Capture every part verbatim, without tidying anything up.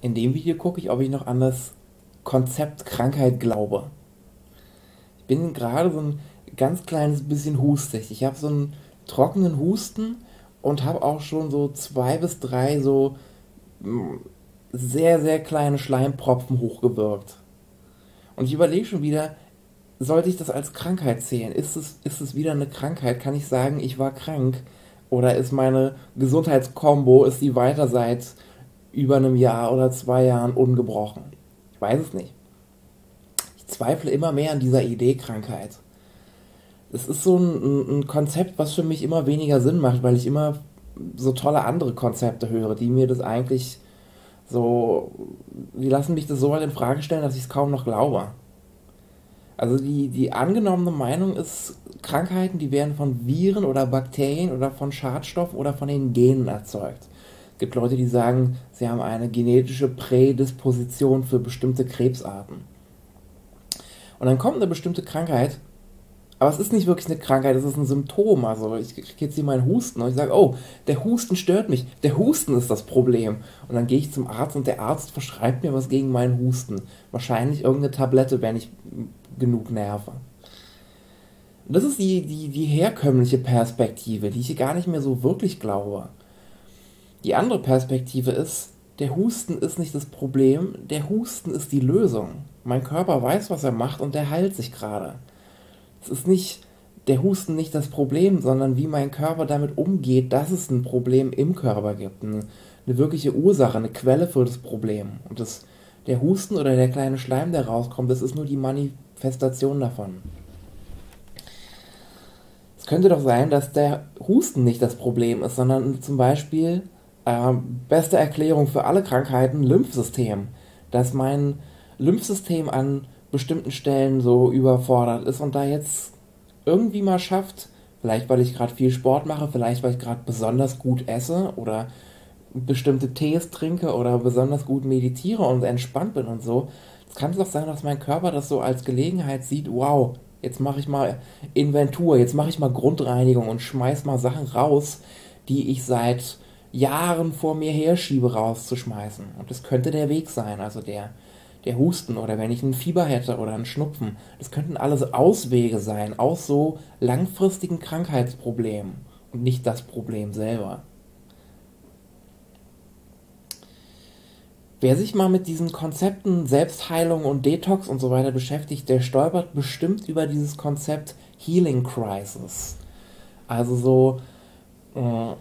In dem Video gucke ich, ob ich noch an das Konzept Krankheit glaube. Ich bin gerade so ein ganz kleines bisschen hustig. Ich habe so einen trockenen Husten und habe auch schon so zwei bis drei so mm, sehr, sehr kleine Schleimpropfen hochgewirkt. Und ich überlege schon wieder, sollte ich das als Krankheit zählen? Ist es, ist es wieder eine Krankheit? Kann ich sagen, ich war krank? Oder ist meine Gesundheitskombo, ist die weiter seit über einem Jahr oder zwei Jahren ungebrochen? Ich weiß es nicht. Ich zweifle immer mehr an dieser Idee Krankheit. Es ist so ein, ein Konzept, was für mich immer weniger Sinn macht, weil ich immer so tolle andere Konzepte höre, die mir das eigentlich so, die lassen mich das so weit in Frage stellen, dass ich es kaum noch glaube. Also die, die angenommene Meinung ist, Krankheiten, die werden von Viren oder Bakterien oder von Schadstoffen oder von den Genen erzeugt. Es gibt Leute, die sagen, sie haben eine genetische Prädisposition für bestimmte Krebsarten. Und dann kommt eine bestimmte Krankheit, aber es ist nicht wirklich eine Krankheit, es ist ein Symptom. Also ich kriege jetzt hier meinen Husten und ich sage, oh, der Husten stört mich, der Husten ist das Problem. Und dann gehe ich zum Arzt und der Arzt verschreibt mir was gegen meinen Husten. Wahrscheinlich irgendeine Tablette, wenn ich genug nerve. Und das ist die, die, die herkömmliche Perspektive, die ich gar nicht mehr so wirklich glaube. Die andere Perspektive ist, der Husten ist nicht das Problem, der Husten ist die Lösung. Mein Körper weiß, was er macht und der heilt sich gerade. Es ist nicht der Husten nicht das Problem, sondern wie mein Körper damit umgeht, dass es ein Problem im Körper gibt. Eine, eine wirkliche Ursache, eine Quelle für das Problem. Und das, der Husten oder der kleine Schleim, der rauskommt, das ist nur die Manifestation davon. Es könnte doch sein, dass der Husten nicht das Problem ist, sondern zum Beispiel, äh, beste Erklärung für alle Krankheiten, Lymphsystem. Dass mein Lymphsystem an bestimmten Stellen so überfordert ist und da jetzt irgendwie mal schafft, vielleicht weil ich gerade viel Sport mache, vielleicht weil ich gerade besonders gut esse oder bestimmte Tees trinke oder besonders gut meditiere und entspannt bin und so. Es kann doch sein, dass mein Körper das so als Gelegenheit sieht, wow, jetzt mache ich mal Inventur, jetzt mache ich mal Grundreinigung und schmeiß mal Sachen raus, die ich seit Jahren vor mir herschiebe, rauszuschmeißen. Und das könnte der Weg sein, also der, der Husten oder wenn ich ein Fieber hätte oder einen Schnupfen. Das könnten alles Auswege sein aus so langfristigen Krankheitsproblemen und nicht das Problem selber. Wer sich mal mit diesen Konzepten Selbstheilung und Detox und so weiter beschäftigt, der stolpert bestimmt über dieses Konzept Healing Crisis. Also so, äh,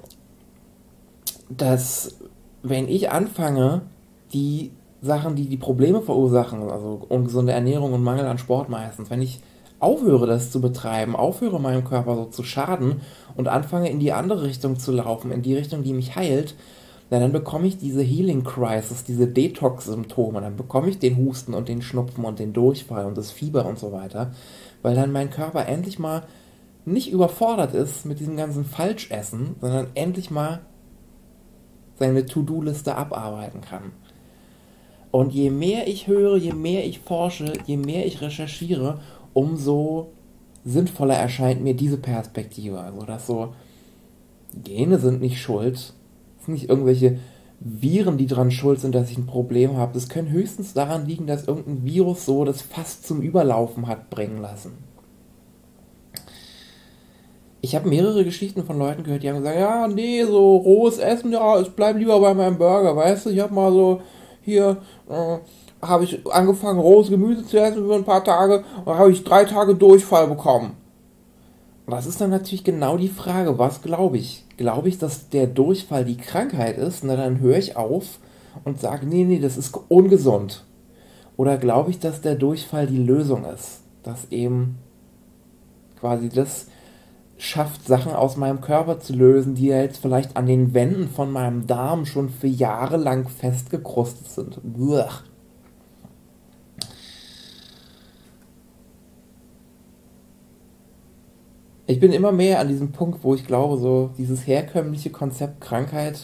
dass wenn ich anfange, die Sachen, die die Probleme verursachen, also ungesunde Ernährung und Mangel an Sport meistens, wenn ich aufhöre, das zu betreiben, aufhöre, meinem Körper so zu schaden und anfange, in die andere Richtung zu laufen, in die Richtung, die mich heilt, na, dann bekomme ich diese Healing Crisis, diese Detox-Symptome, dann bekomme ich den Husten und den Schnupfen und den Durchfall und das Fieber und so weiter, weil dann mein Körper endlich mal nicht überfordert ist mit diesem ganzen Falschessen, sondern endlich mal seine To-Do-Liste abarbeiten kann. Und je mehr ich höre, je mehr ich forsche, je mehr ich recherchiere, umso sinnvoller erscheint mir diese Perspektive. Also, dass so Gene sind nicht schuld, es sind nicht irgendwelche Viren, die daran schuld sind, dass ich ein Problem habe. Das können höchstens daran liegen, dass irgendein Virus so das fast zum Überlaufen hat bringen lassen. Ich habe mehrere Geschichten von Leuten gehört, die haben gesagt, ja, nee, so rohes Essen, ja, ich bleib lieber bei meinem Burger, weißt du, ich habe mal so, hier, äh, habe ich angefangen, rohes Gemüse zu essen für ein paar Tage und habe ich drei Tage Durchfall bekommen. Und das ist dann natürlich genau die Frage, was glaube ich? Glaube ich, dass der Durchfall die Krankheit ist? Na, dann höre ich auf und sage, nee, nee, das ist ungesund. Oder glaube ich, dass der Durchfall die Lösung ist? Dass eben quasi das schafft, Sachen aus meinem Körper zu lösen, die ja jetzt vielleicht an den Wänden von meinem Darm schon für Jahre lang festgekrustet sind. Uah. Ich bin immer mehr an diesem Punkt, wo ich glaube, so dieses herkömmliche Konzept Krankheit,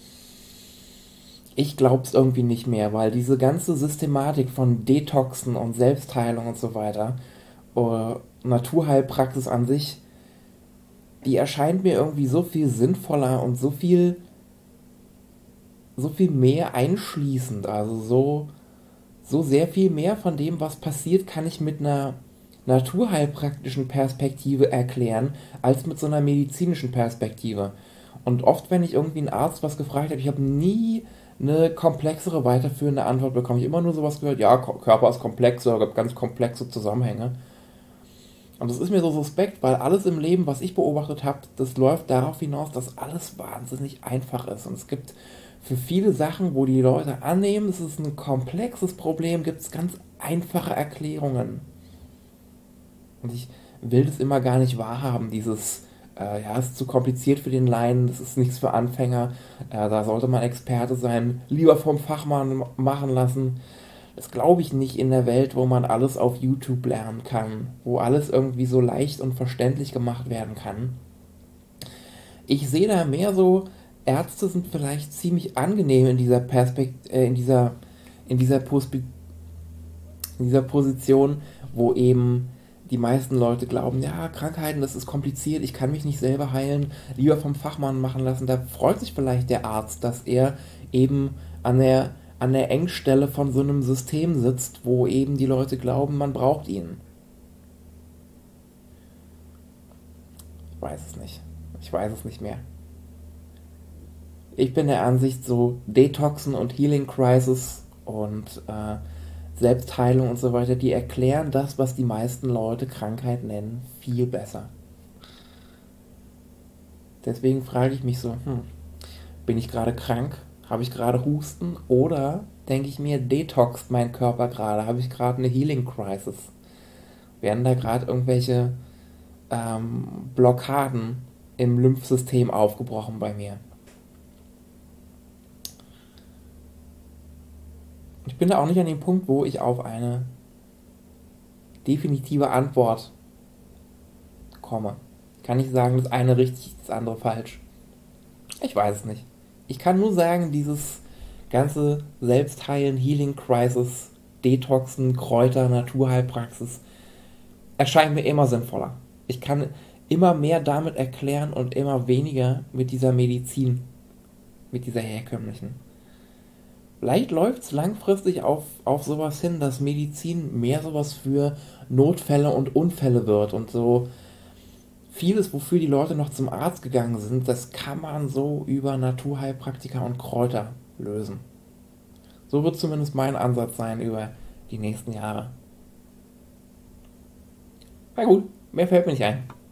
ich glaube es irgendwie nicht mehr, weil diese ganze Systematik von Detoxen und Selbstheilung und so weiter, oder Naturheilpraxis an sich, die erscheint mir irgendwie so viel sinnvoller und so viel so viel mehr einschließend, also so, so sehr viel mehr von dem, was passiert, kann ich mit einer naturheilpraktischen Perspektive erklären, als mit so einer medizinischen Perspektive. Und oft, wenn ich irgendwie einen Arzt was gefragt habe, ich habe nie eine komplexere, weiterführende Antwort bekommen. Ich habe immer nur sowas gehört, ja, Körper ist komplex oder gibt ganz komplexe Zusammenhänge. Und das ist mir so suspekt, weil alles im Leben, was ich beobachtet habe, das läuft darauf hinaus, dass alles wahnsinnig einfach ist. Und es gibt für viele Sachen, wo die Leute annehmen, es ist ein komplexes Problem, gibt es ganz einfache Erklärungen. Und ich will das immer gar nicht wahrhaben, dieses, äh, ja, es ist zu kompliziert für den Laien, das ist nichts für Anfänger, äh, da sollte man Experte sein, lieber vom Fachmann machen lassen. Das glaube ich nicht in der Welt, wo man alles auf YouTube lernen kann, wo alles irgendwie so leicht und verständlich gemacht werden kann. Ich sehe da mehr so, Ärzte sind vielleicht ziemlich angenehm in dieser Perspekt äh, in dieser in dieser, Pospe in dieser Position, wo eben die meisten Leute glauben, ja, Krankheiten, das ist kompliziert, ich kann mich nicht selber heilen, lieber vom Fachmann machen lassen. Da freut sich vielleicht der Arzt, dass er eben an der an der Engstelle von so einem System sitzt, wo eben die Leute glauben, man braucht ihn. Ich weiß es nicht. Ich weiß es nicht mehr. Ich bin der Ansicht, so Detoxen und Healing Crisis und äh, Selbstheilung und so weiter, die erklären das, was die meisten Leute Krankheit nennen, viel besser. Deswegen frage ich mich so, hm, bin ich gerade krank? Habe ich gerade Husten? Oder denke ich mir, detoxt mein Körper gerade? Habe ich gerade eine Healing Crisis? Werden da gerade irgendwelche ähm, Blockaden im Lymphsystem aufgebrochen bei mir? Ich bin da auch nicht an dem Punkt, wo ich auf eine definitive Antwort komme. Ich kann nicht sagen, das eine richtig, das andere falsch. Ich weiß es nicht. Ich kann nur sagen, dieses ganze Selbstheilen, Healing Crisis, Detoxen, Kräuter, Naturheilpraxis erscheint mir immer sinnvoller. Ich kann immer mehr damit erklären und immer weniger mit dieser Medizin, mit dieser herkömmlichen. Vielleicht läuft es langfristig auf, auf sowas hin, dass Medizin mehr sowas für Notfälle und Unfälle wird und so vieles, wofür die Leute noch zum Arzt gegangen sind, das kann man so über Naturheilpraktika und Kräuter lösen. So wird zumindest mein Ansatz sein über die nächsten Jahre. Na gut, mehr fällt mir nicht ein.